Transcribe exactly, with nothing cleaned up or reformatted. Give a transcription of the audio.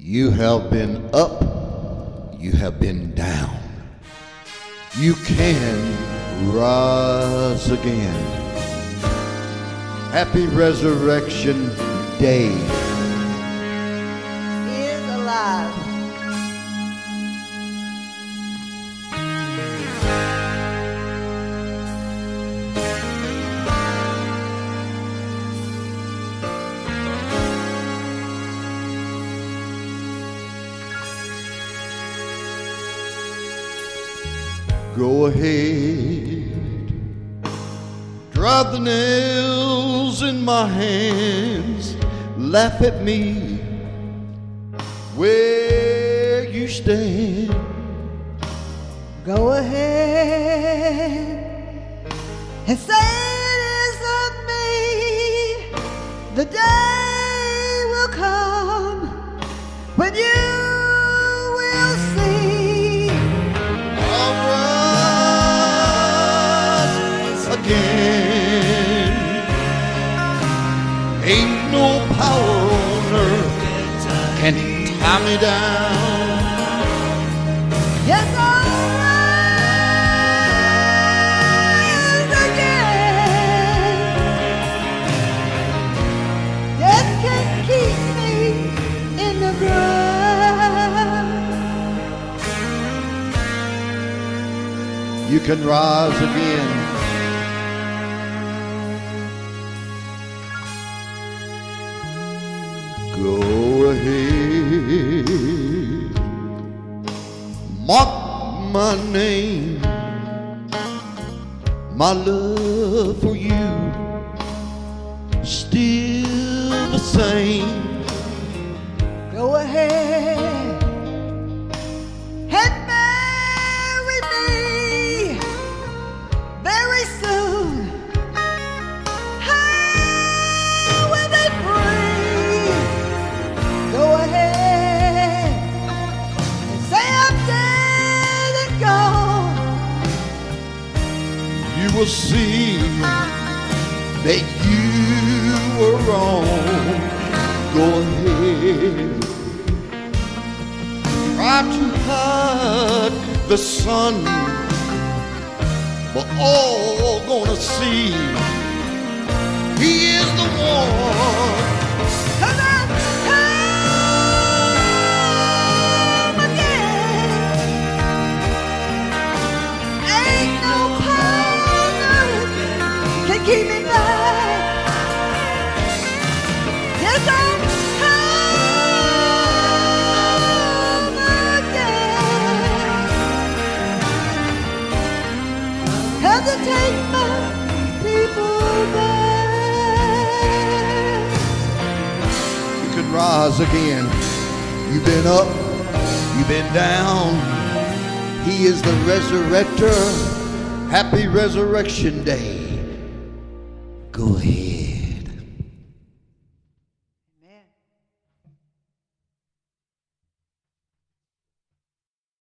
You have been up, you have been down. You can rise again. Happy Resurrection Day. He is alive. Go ahead, drive the nails in my hands, laugh at me where you stand. Go ahead and say it isn't me. The day will come when you will see. Again. Ain't no power on earth can tie me down. Yes, I'll rise again. Death can keep me in the ground. You can rise again. Go ahead, mark my name. My love for you still the same. Go ahead and marry me very soon. I will be free. Go ahead and say I'm dead and gone. You will see that you were wrong. Go ahead, try to hide the sun, but all gonna see he is the one. Come on, come again. Ain't no power can keep me back. Yes, I'll come again. Have to take my people back. You can rise again. You've been up, you've been down. He is the resurrector. Happy Resurrection Day. Go ahead.